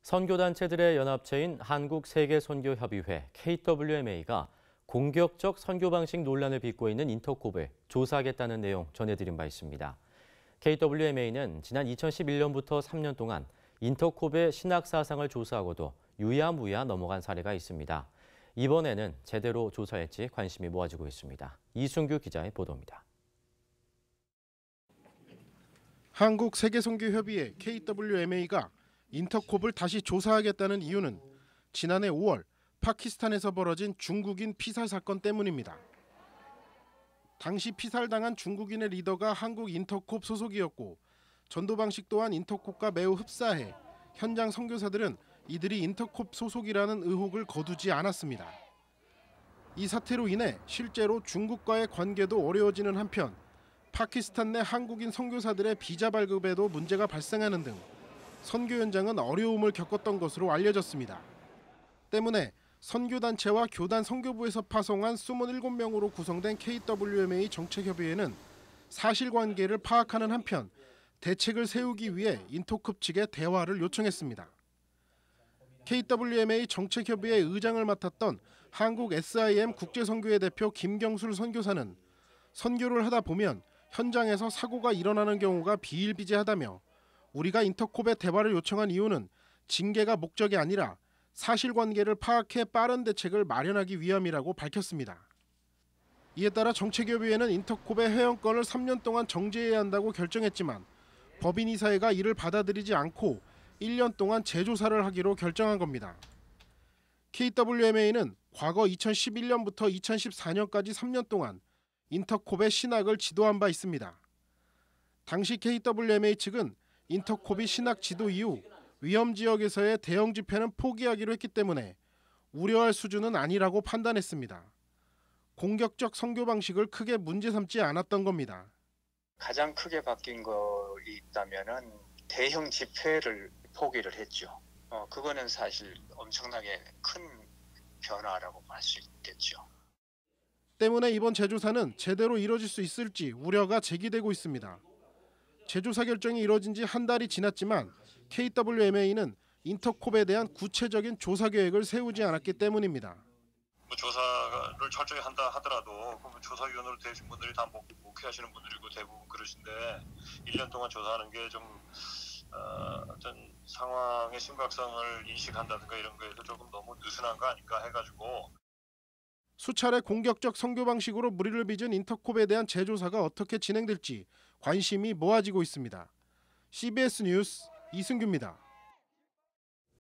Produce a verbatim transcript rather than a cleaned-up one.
선교단체들의 연합체인 한국세계선교협의회 케이 더블유 엠 에이가 공격적 선교 방식 논란을 빚고 있는 인터콥을 조사하겠다는 내용 전해드린 바 있습니다. 케이 더블유 엠 에이는 지난 이천십일 년부터 삼 년 동안 인터콥의 신학 사상을 조사하고도 유야무야 넘어간 사례가 있습니다. 이번에는 제대로 조사할지 관심이 모아지고 있습니다. 이순규 기자의 보도입니다. 한국세계선교협의회 케이 더블유 엠 에이가 인터콥을 다시 조사하겠다는 이유는 지난해 오월 파키스탄에서 벌어진 중국인 피살 사건 때문입니다. 당시 피살당한 중국인의 리더가 한국 인터콥 소속이었고 전도 방식 또한 인터콥과 매우 흡사해 현장 선교사들은 이들이 인터콥 소속이라는 의혹을 거두지 않았습니다. 이 사태로 인해 실제로 중국과의 관계도 어려워지는 한편 파키스탄 내 한국인 선교사들의 비자 발급에도 문제가 발생하는 등 선교 현장은 어려움을 겪었던 것으로 알려졌습니다. 때문에 선교단체와 교단 선교부에서 파송한 이십칠 명으로 구성된 케이 더블유 엠 에이 정책협의회는 사실관계를 파악하는 한편 대책을 세우기 위해 인터콥 측에 대화를 요청했습니다. 케이 더블유 엠 에이 정책협의회 의장을 맡았던 한국 에스 아이 엠 국제선교회 대표 김경술 선교사는 선교를 하다 보면 현장에서 사고가 일어나는 경우가 비일비재하다며 우리가 인터콥에 대화를 요청한 이유는 징계가 목적이 아니라 사실관계를 파악해 빠른 대책을 마련하기 위함이라고 밝혔습니다. 이에 따라 정책협의회는 인터콥의 회원권을 삼 년 동안 정지해야 한다고 결정했지만 법인이사회가 이를 받아들이지 않고 일 년 동안 재조사를 하기로 결정한 겁니다. 케이 더블유 엠 에이는 과거 이천십일 년부터 이천십사 년까지 삼 년 동안 인터콥의 신학을 지도한 바 있습니다. 당시 케이 더블유 엠 에이 측은 인터콥이 신학 지도 이후 위험 지역에서의 대형 집회는 포기하기로 했기 때문에 우려할 수준은 아니라고 판단했습니다. 공격적 선교 방식을 크게 문제 삼지 않았던 겁니다. 가장 크게 바뀐 거 있다면은 대형 집회를 포기를 했죠. 어, 그거는 사실 엄청나게 큰 변화라고 할 수 있겠죠. 때문에 이번 재조사는 제대로 이뤄질 수 있을지 우려가 제기되고 있습니다. 재조사 결정이 이뤄진 지 한 달이 지났지만 케이 더블유 엠 에이는 인터콥에 대한 구체적인 조사 계획을 세우지 않았기 때문입니다. 뭐 조사를 철저히 한다 하더라도 조사위원으로 되신 분들이 다 목회하시는 분들이고 대부분 그러신데 일 년 동안 조사하는 게 좀 어, 어떤 상황의 심각성을 인식한다든가 이런 거에서 조금 너무 느슨한 거 아닌가 해가지고 수차례 공격적 선교 방식으로 무리를 빚은 인터콥에 대한 재조사가 어떻게 진행될지 관심이 모아지고 있습니다. 씨 비 에스 뉴스 이승규입니다.